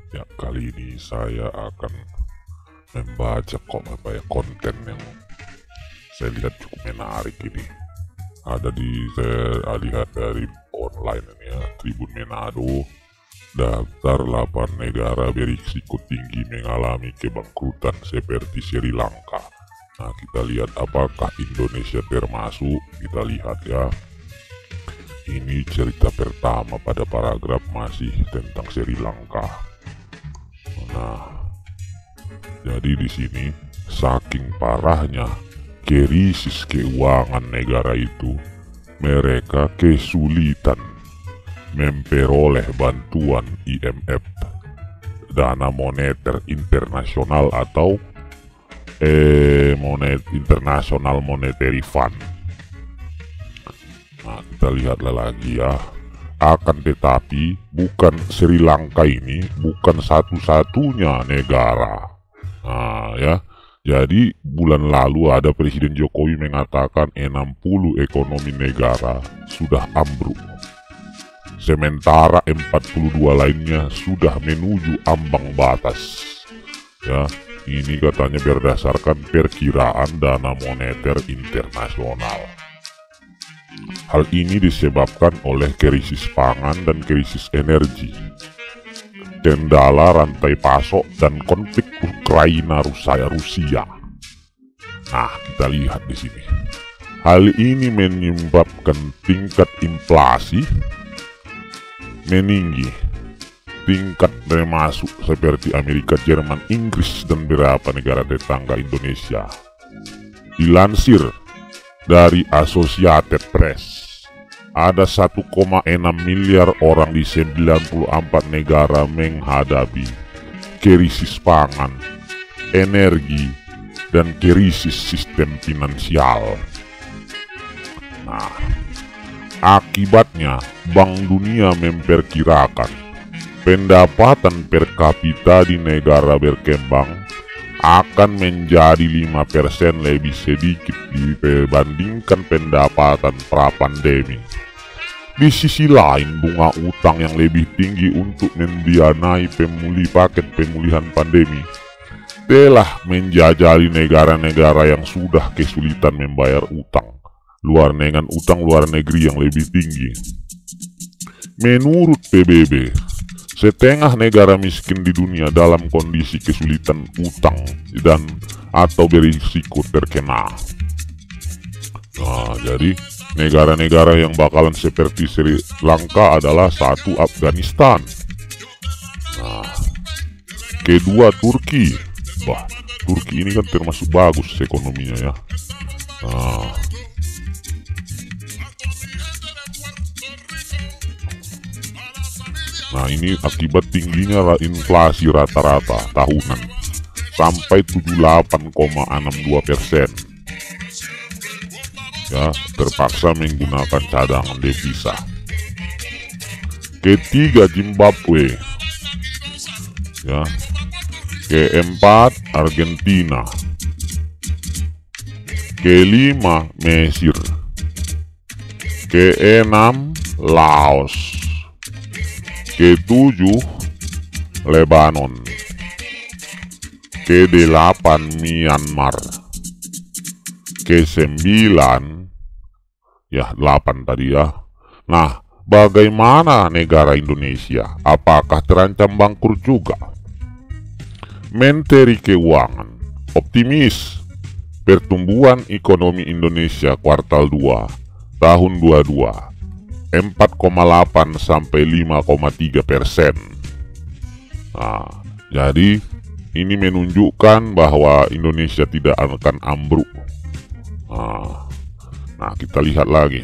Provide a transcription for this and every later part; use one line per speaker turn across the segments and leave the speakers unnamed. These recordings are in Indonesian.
Ya, kali ini saya akan membaca konten yang saya lihat cukup menarik ini. Saya lihat dari online ini ya, Tribun Manado, daftar 8 negara berisiko tinggi mengalami kebangkrutan seperti Sri Lanka. Nah, kita lihat apakah Indonesia termasuk. Kita lihat ya. Ini cerita pertama pada paragraf masih tentang Sri Lanka. Nah, jadi di sini saking parahnya krisis keuangan negara itu, mereka kesulitan memperoleh bantuan IMF, Dana Moneter Internasional atau International Monetary Fund. Nah, kita lihatlah lagi ya. Akan tetapi bukan Sri Lanka ini bukan satu-satunya negara. Nah ya, jadi bulan lalu ada Presiden Jokowi mengatakan 60 ekonomi negara sudah ambruk. Sementara 42 lainnya sudah menuju ambang batas. Ya, ini katanya berdasarkan perkiraan Dana Moneter Internasional. Hal ini disebabkan oleh krisis pangan dan krisis energi, kendala rantai pasok, dan konflik Ukraina-Rusia. Nah, kita lihat di sini. Hal ini menyebabkan tingkat inflasi meninggi, tingkat termasuk seperti Amerika, Jerman, Inggris, dan beberapa negara tetangga Indonesia. Dilansir dari Associated Press, ada 1,6 miliar orang di 94 negara menghadapi krisis pangan, energi, dan krisis sistem finansial. Nah, akibatnya Bank Dunia memperkirakan pendapatan per kapita di negara berkembang akan menjadi 5% lebih sedikit dibandingkan pendapatan pra-pandemi. Di sisi lain, bunga utang yang lebih tinggi untuk membiayai paket pemulihan pandemi telah menjajali negara-negara yang sudah kesulitan membayar utang dengan utang luar negeri yang lebih tinggi. Menurut PBB, setengah negara miskin di dunia dalam kondisi kesulitan utang dan atau berisiko terkena. Nah, jadi negara-negara yang bakalan seperti Sri Lanka adalah satu, Afghanistan. Nah, kedua Turki. Wah, Turki ini kan termasuk bagus ekonominya ya. Nah, ini akibat tingginya inflasi rata-rata tahunan sampai 78,62%. Ya, terpaksa menggunakan cadangan devisa. Ketiga Zimbabwe. Ya. Keempat Argentina. Kelima Mesir. Keenam Laos. Ketujuh Lebanon. Kedelapan Myanmar. Kesembilan, ya 8 tadi ya. Nah, bagaimana negara Indonesia? Apakah terancam bangkrut juga? Menteri Keuangan optimis pertumbuhan ekonomi Indonesia kuartal 2 tahun 22 4,8 sampai 5,3%. Nah, jadi ini menunjukkan bahwa Indonesia tidak akan ambruk. Nah, kita lihat lagi.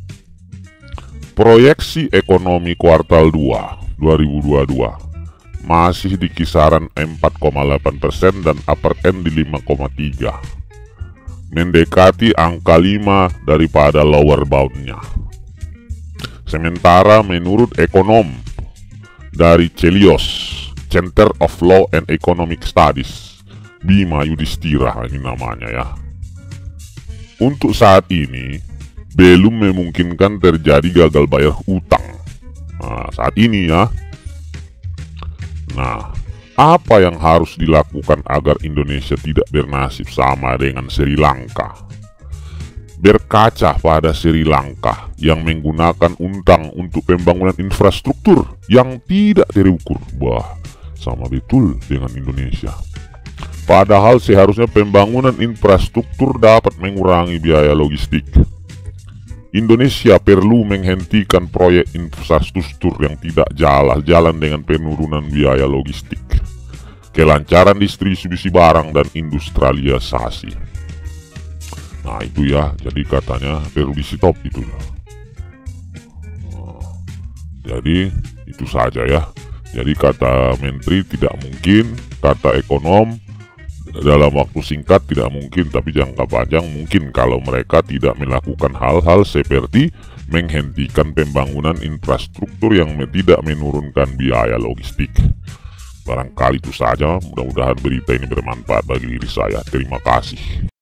Proyeksi ekonomi kuartal 2 2022 masih di kisaran 4,8% dan upper end di 5,3. Mendekati angka 5 daripada lower boundnya. Sementara menurut ekonom dari Celios, Center of Law and Economic Studies, Bima Yudhistira ini namanya ya, untuk saat ini belum memungkinkan terjadi gagal bayar utang. Nah, saat ini ya. Nah, apa yang harus dilakukan agar Indonesia tidak bernasib sama dengan Sri Lanka? Berkaca pada Sri Lanka yang menggunakan utang untuk pembangunan infrastruktur yang tidak terukur. Wah, sama betul dengan Indonesia. Padahal seharusnya pembangunan infrastruktur dapat mengurangi biaya logistik. Indonesia perlu menghentikan proyek infrastruktur yang tidak jalan dengan penurunan biaya logistik, kelancaran distribusi barang, dan industrialisasi. Nah itu ya, jadi katanya perlu di stop itu. Jadi itu saja ya. Jadi kata Menteri tidak mungkin, kata ekonom dalam waktu singkat tidak mungkin, tapi jangka panjang mungkin kalau mereka tidak melakukan hal-hal seperti menghentikan pembangunan infrastruktur yang tidak menurunkan biaya logistik. Barangkali itu saja, mudah-mudahan berita ini bermanfaat bagi diri saya. Terima kasih.